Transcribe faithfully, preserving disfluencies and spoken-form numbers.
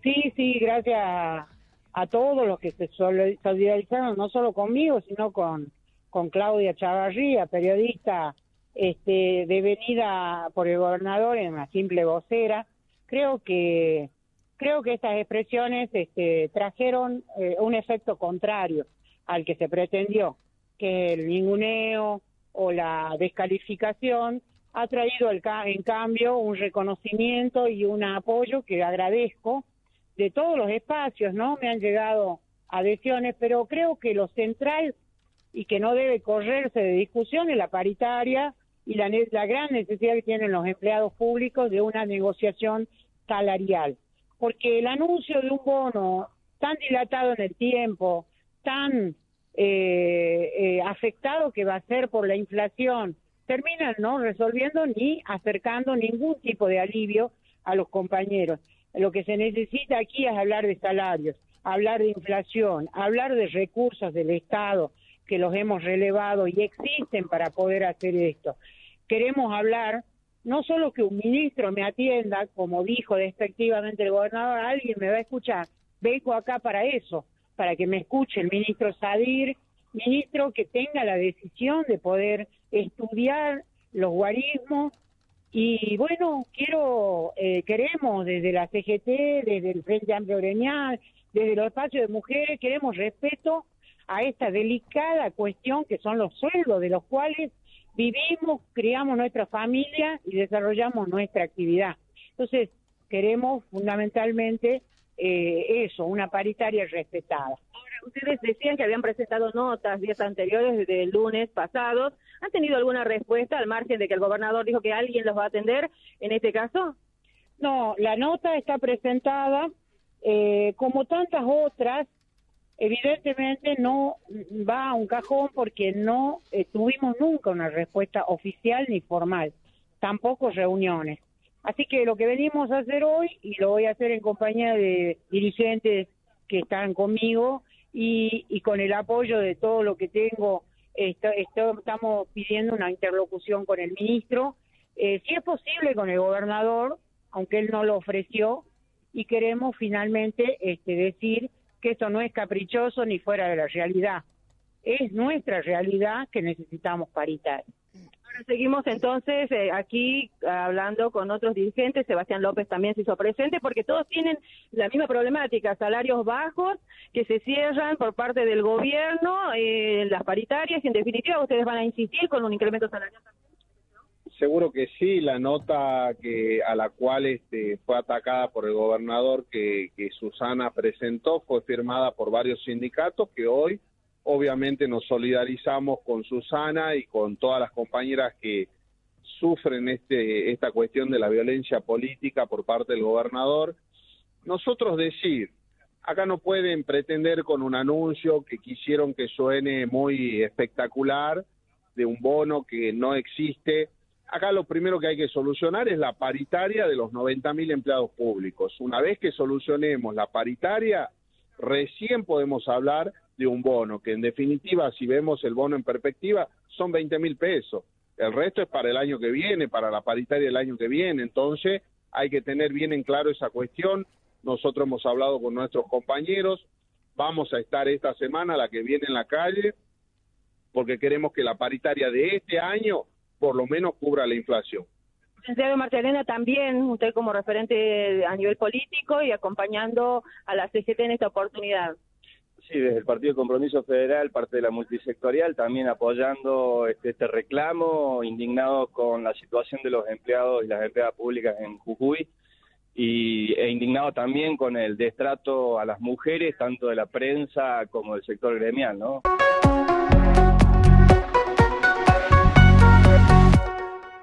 Sí, sí, gracias a, a todos los que se solidarizaron, no solo conmigo, sino con, con Claudia Chavarría, periodista este, devenida por el gobernador en una simple vocera. Creo que creo que estas expresiones este, trajeron eh, un efecto contrario al que se pretendió, que el ninguneo o la descalificación ha traído el, en cambio un reconocimiento y un apoyo que agradezco de todos los espacios, ¿no? Me han llegado adhesiones, pero creo que lo central y que no debe correrse de discusión es la paritaria y la, la gran necesidad que tienen los empleados públicos de una negociación salarial. Porque el anuncio de un bono tan dilatado en el tiempo, tan eh, eh, afectado que va a ser por la inflación, terminan no resolviendo ni acercando ningún tipo de alivio a los compañeros. Lo que se necesita aquí es hablar de salarios, hablar de inflación, hablar de recursos del Estado que los hemos relevado y existen para poder hacer esto. Queremos hablar, no solo que un ministro me atienda, como dijo despectivamente el gobernador, alguien me va a escuchar, vengo acá para eso, para que me escuche el ministro Sadir, ministro que tenga la decisión de poder estudiar los guarismos. Y bueno, quiero, eh, queremos desde la C G T, desde el Frente Amplio Gremial, desde los espacios de mujeres, queremos respeto a esta delicada cuestión que son los sueldos de los cuales vivimos, criamos nuestra familia y desarrollamos nuestra actividad. Entonces, queremos fundamentalmente eh, eso, una paritaria respetada. Ahora, ustedes decían que habían presentado notas días anteriores, desde el lunes pasados. ¿Han tenido alguna respuesta al margen de que el gobernador dijo que alguien los va a atender en este caso? No, la nota está presentada, eh, como tantas otras, evidentemente no va a un cajón porque no eh, tuvimos nunca una respuesta oficial ni formal, tampoco reuniones. Así que lo que venimos a hacer hoy, y lo voy a hacer en compañía de dirigentes que están conmigo y, y con el apoyo de todo lo que tengo, esto, esto, estamos pidiendo una interlocución con el ministro, eh, si es posible con el gobernador, aunque él no lo ofreció, y queremos finalmente este, decir que esto no es caprichoso ni fuera de la realidad, es nuestra realidad que necesitamos paritaria. Ahora seguimos entonces eh, aquí hablando con otros dirigentes. Sebastián López también se hizo presente, porque todos tienen la misma problemática, salarios bajos que se cierran por parte del gobierno, eh, las paritarias, y en definitiva ustedes van a insistir con un incremento salarial también. Seguro que sí. La nota que a la cual este, fue atacada por el gobernador que, que Susana presentó fue firmada por varios sindicatos que hoy obviamente nos solidarizamos con Susana y con todas las compañeras que sufren este, esta cuestión de la violencia política por parte del gobernador. Nosotros decir, acá no pueden pretender con un anuncio que quisieron que suene muy espectacular, de un bono que no existe. Acá lo primero que hay que solucionar es la paritaria de los noventa mil empleados públicos. Una vez que solucionemos la paritaria, recién podemos hablar de un bono, que en definitiva, si vemos el bono en perspectiva, son veinte mil pesos. El resto es para el año que viene, para la paritaria del año que viene. Entonces, hay que tener bien en claro esa cuestión. Nosotros hemos hablado con nuestros compañeros, vamos a estar esta semana, la que viene, en la calle, porque queremos que la paritaria de este año por lo menos cubra la inflación. Licenciado Marcelena, también usted como referente a nivel político y acompañando a la C G T en esta oportunidad. Sí, desde el Partido de Compromiso Federal, parte de la multisectorial, también apoyando este, este reclamo, indignados con la situación de los empleados y las empleadas públicas en Jujuy, y, e indignado también con el destrato a las mujeres, tanto de la prensa como del sector gremial, ¿no?